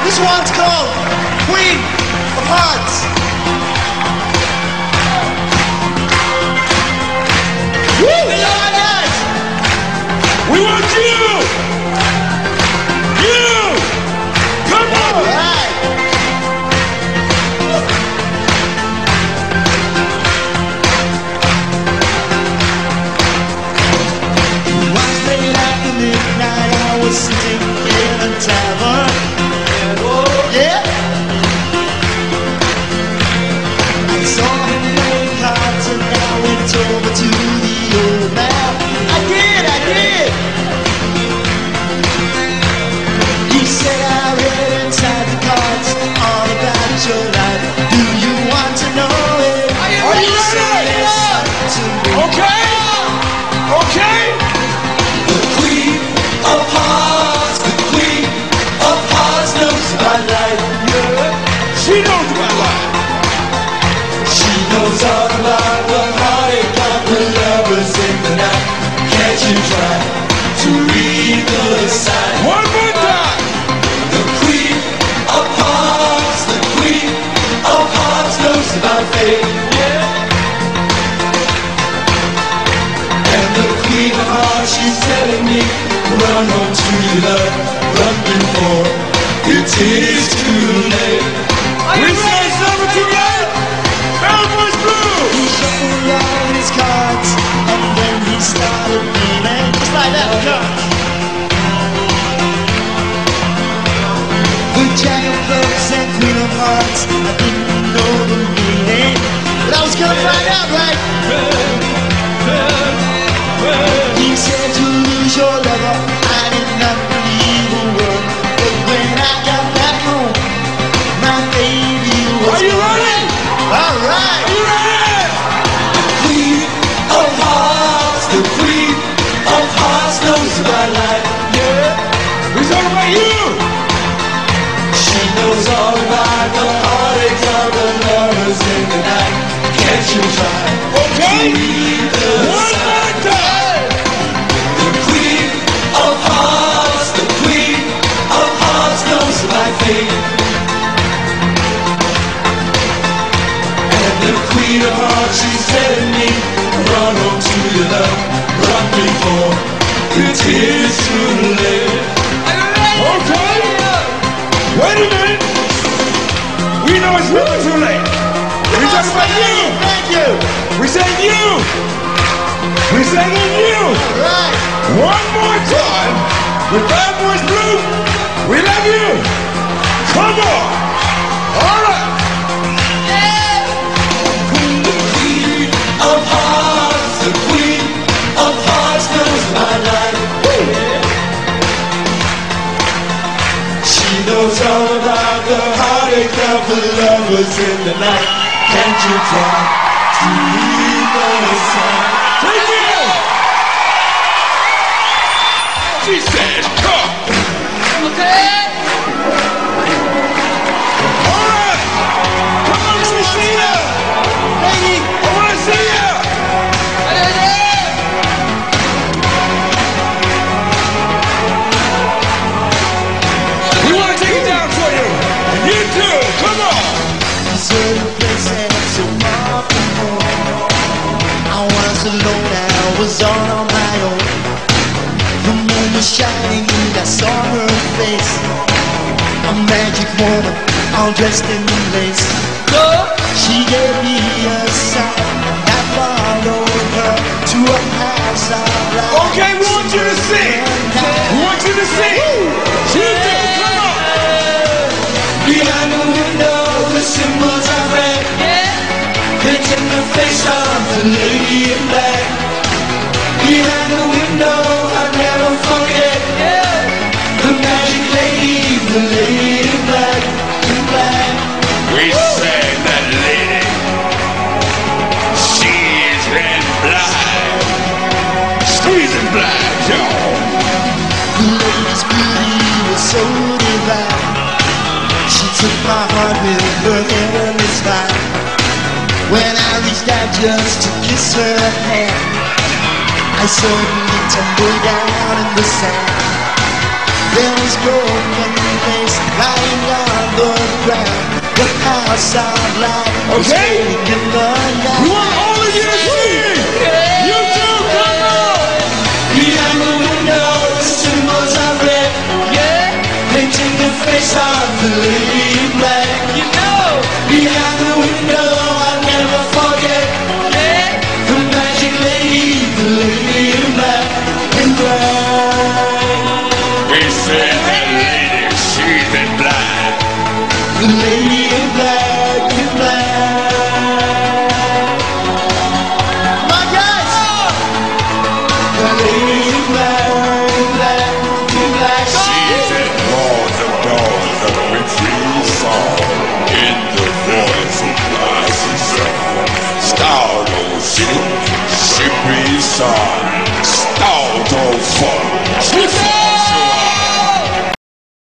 This one's called Queen of Hearts. Woo! Hello, guys! We want you! You! Come on! All right. Once late after midnight, I was sitting in a tavern. Yeah. I saw him playing cards and I went over to the old man. I did. He said I read inside the cards all about your life. Do you want to know it? Are you ready? Okay? Okay? The Queen of Hearts, the Queen of Hearts knows my life. She knows my life. She knows all about the heartache of the lovers in the night. Can't you try to read the sign? One more time. The Queen of Hearts, the Queen of Hearts knows about fate. And the Queen of Hearts, she's telling me, run home to your love, run before it is too late. We say something tonight. Cowboys Blue. He shuffled all his cards and then he started dealing just like that. The Jack of Clubs and Queen of Hearts, I didn't know the meaning, but I was gonna find out, right? He said to lose your lover, I did not believe a word, but when I got back home, my baby was Are you gone. ready? All right. Are you ready? Queen of Hearts, the Queen of Hearts knows my life. We talking about you. She knows all about the heartaches of the lovers in the night. Can't you try? Okay? Read the One sign? more time. The Queen of Hearts, the Queen of Hearts knows my fate. And the Queen of Hearts, she's telling me, run home to your love, run before it is too late. Okay. Wait a minute. We know it's never too late. We talking about you. Thank you. We saying you. We saying you. All right. One more time. With Bad Boys Blue. We love you. Come on. All right. The Queen of Hearts, the Queen of Hearts knows my life. She knows all about the heartache of the lovers in the night. Can't you try to read the sign? Take it. She said, come. Okay. All right. Come on, let me see ya. Lady, I want to see ya. We want to take it down for you. And you too. Come on. this little place ain't so far from home. I was alone, I was all on my own. The moon was shining and I saw her face. A magic woman, all dressed in lace. She gave me a sign. I followed her to a house of light. Okay, we want you to sing. We want you to sing. You do. Come on. Behind the window, the symbols I read. It's in the face of the lady in black. Behind the window, I'll never forget. The magic lady, the lady in black, in black. We say that lady, she's red blind, squeezing blind, y'all. The lady's beauty was so divine. She took my heart with her heavenly smile. When I reached out just to kiss her hand, I suddenly tumbled down in the sand. There was broken face lying on the ground. The house of light is Okay. taking the night. We want all of you to sing. You too, come on. Behind the window, the symbols are red. Yeah, Painting the face of the lady in black. you know. Behind the window, I'll never forget Yeah, the magic lady, the lady in black. In black. We said that lady, she's in black. The lady in black, in black. My guys! The lady in black, in black, in black. She's in walls of doors of retreat song. In the voice of Lassie Song. Star City, Shippery Song.